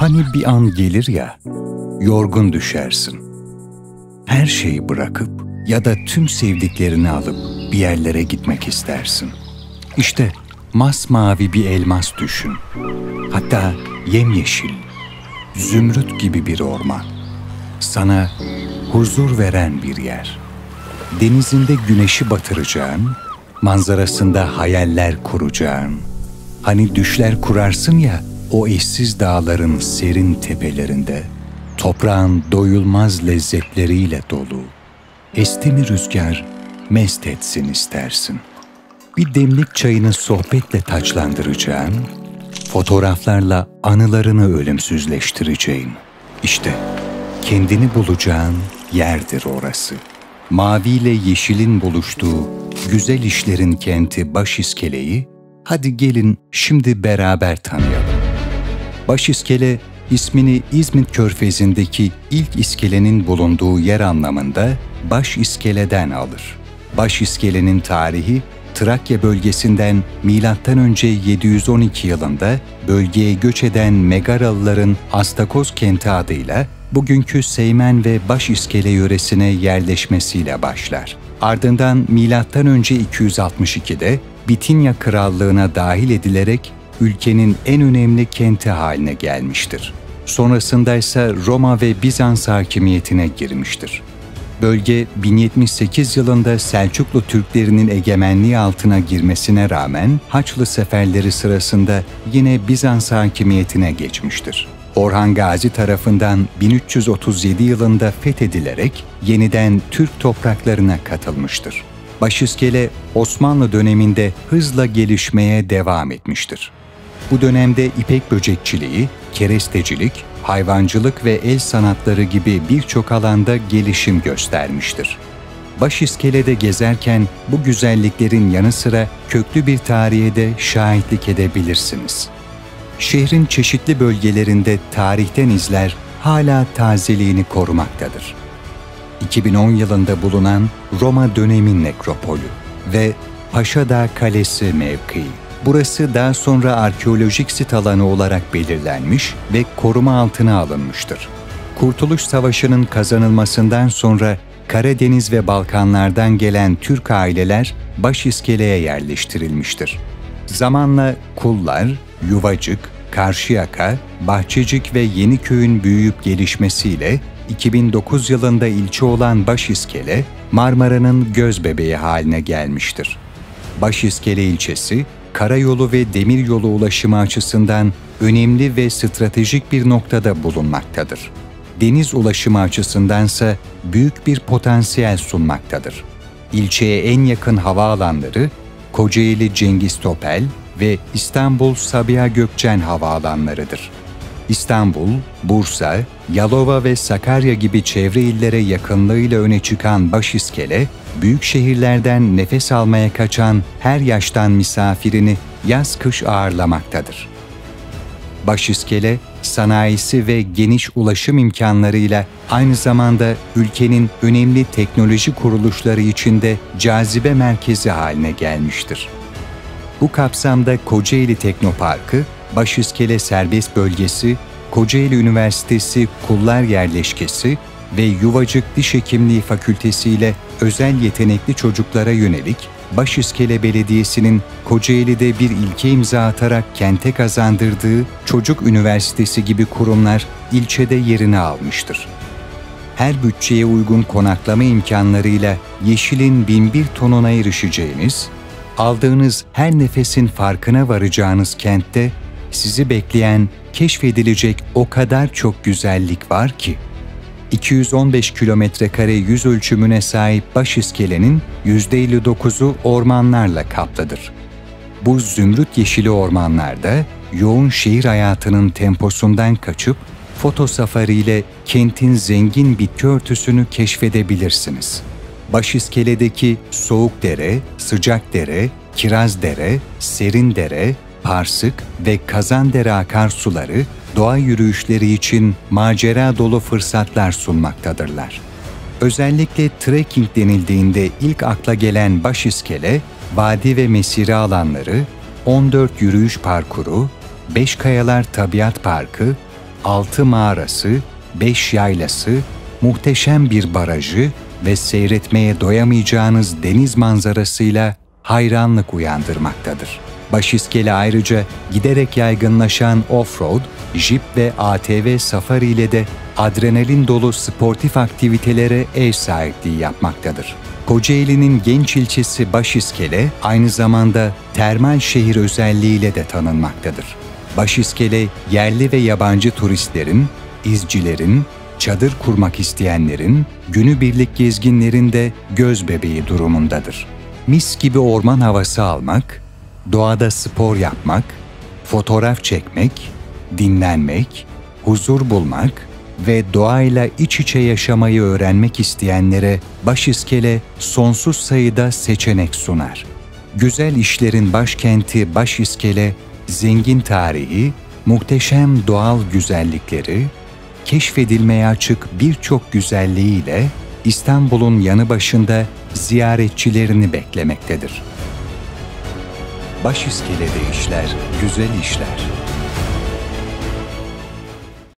Hani bir an gelir ya, yorgun düşersin. Her şeyi bırakıp ya da tüm sevdiklerini alıp bir yerlere gitmek istersin. İşte masmavi bir elmas düşün. Hatta yemyeşil, zümrüt gibi bir orman. Sana huzur veren bir yer. Denizinde güneşi batıracağın, manzarasında hayaller kuracağın. Hani düşler kurarsın ya, o eşsiz dağların serin tepelerinde, toprağın doyulmaz lezzetleriyle dolu. Esti mi rüzgar, mest etsin istersin. Bir demlik çayını sohbetle taçlandıracağın, fotoğraflarla anılarını ölümsüzleştireceğin. İşte kendini bulacağın yerdir orası. Maviyle yeşilin buluştuğu güzel işlerin kenti Başiskele'yi, hadi gelin şimdi beraber tanıyalım. Başiskele, ismini İzmit Körfezi'ndeki ilk iskelenin bulunduğu yer anlamında Başiskele'den alır. Başiskele'nin tarihi, Trakya bölgesinden M.Ö. 712 yılında bölgeye göç eden Megaralıların Astakoz kenti adıyla bugünkü Seymen ve Başiskele yöresine yerleşmesiyle başlar. Ardından M.Ö. 262'de Bitinya Krallığı'na dahil edilerek ülkenin en önemli kenti haline gelmiştir. Sonrasında ise Roma ve Bizans hakimiyetine girmiştir. Bölge 1078 yılında Selçuklu Türklerinin egemenliği altına girmesine rağmen Haçlı seferleri sırasında yine Bizans hakimiyetine geçmiştir. Orhan Gazi tarafından 1337 yılında fethedilerek yeniden Türk topraklarına katılmıştır. Başiskele, Osmanlı döneminde hızla gelişmeye devam etmiştir. Bu dönemde ipek böcekçiliği, kerestecilik, hayvancılık ve el sanatları gibi birçok alanda gelişim göstermiştir. Başiskele'de gezerken bu güzelliklerin yanı sıra köklü bir tarihe de şahitlik edebilirsiniz. Şehrin çeşitli bölgelerinde tarihten izler hala tazeliğini korumaktadır. 2010 yılında bulunan Roma dönemi nekropolü ve Paşadağ Kalesi mevkii. Burası daha sonra arkeolojik sit alanı olarak belirlenmiş ve koruma altına alınmıştır. Kurtuluş Savaşı'nın kazanılmasından sonra Karadeniz ve Balkanlardan gelen Türk aileler Başiskele'ye yerleştirilmiştir. Zamanla Kullar, Yuvacık, Karşıyaka, Bahçecik ve Yeniköy'ün büyüyüp gelişmesiyle 2009 yılında ilçe olan Başiskele, Marmara'nın gözbebeği haline gelmiştir. Başiskele ilçesi, karayolu ve demiryolu ulaşımı açısından önemli ve stratejik bir noktada bulunmaktadır. Deniz ulaşımı açısındansa büyük bir potansiyel sunmaktadır. İlçeye en yakın havaalanları Kocaeli Cengiz Topel ve İstanbul Sabiha Gökçen havaalanlarıdır. İstanbul, Bursa, Yalova ve Sakarya gibi çevre illere yakınlığıyla öne çıkan Başiskele, büyük şehirlerden nefes almaya kaçan her yaştan misafirini yaz-kış ağırlamaktadır. Başiskele, sanayisi ve geniş ulaşım imkanlarıyla aynı zamanda ülkenin önemli teknoloji kuruluşları içinde cazibe merkezi haline gelmiştir. Bu kapsamda Kocaeli Teknoparkı, Başiskele Serbest Bölgesi, Kocaeli Üniversitesi Kullar Yerleşkesi ve Yuvacık Diş Hekimliği Fakültesi ile özel yetenekli çocuklara yönelik Başiskele Belediyesi'nin Kocaeli'de bir ilke imza atarak kente kazandırdığı Çocuk Üniversitesi gibi kurumlar ilçede yerini almıştır. Her bütçeye uygun konaklama imkanlarıyla yeşilin 1001 tonuna erişeceğiniz, aldığınız her nefesin farkına varacağınız kentte sizi bekleyen, keşfedilecek o kadar çok güzellik var ki, 215 kilometrekare yüz ölçümüne sahip Başiskele'nin %59'u ormanlarla kaplıdır. Bu zümrüt yeşili ormanlarda yoğun şehir hayatının temposundan kaçıp foto safari ile kentin zengin bitki örtüsünü keşfedebilirsiniz. Başiskele'deki Soğukdere, Sıcakdere, Kirazdere, Serindere, Parsık ve Kazandere akarsuları doğa yürüyüşleri için macera dolu fırsatlar sunmaktadırlar. Özellikle trekking denildiğinde ilk akla gelen Başiskele, vadi ve mesire alanları, 14 yürüyüş parkuru, Beşkayalar Tabiat Parkı, 6 mağarası, 5 yaylası, muhteşem bir barajı ve seyretmeye doyamayacağınız deniz manzarasıyla hayranlık uyandırmaktadır. Başiskele ayrıca giderek yaygınlaşan off-road, jip ve ATV safari ile de adrenalin dolu sportif aktivitelere ev sahipliği yapmaktadır. Kocaeli'nin genç ilçesi Başiskele aynı zamanda termal şehir özelliğiyle de tanınmaktadır. Başiskele, yerli ve yabancı turistlerin, izcilerin, çadır kurmak isteyenlerin, günübirlik gezginlerin de gözbebeği durumundadır. Mis gibi orman havası almak, doğada spor yapmak, fotoğraf çekmek, dinlenmek, huzur bulmak ve doğayla iç içe yaşamayı öğrenmek isteyenlere Başiskele sonsuz sayıda seçenek sunar. Güzel işlerin başkenti Başiskele, zengin tarihi, muhteşem doğal güzellikleri, keşfedilmeye açık birçok güzelliğiyle İstanbul'un yanı başında ziyaretçilerini beklemektedir. Başiskele'de işler, güzel işler.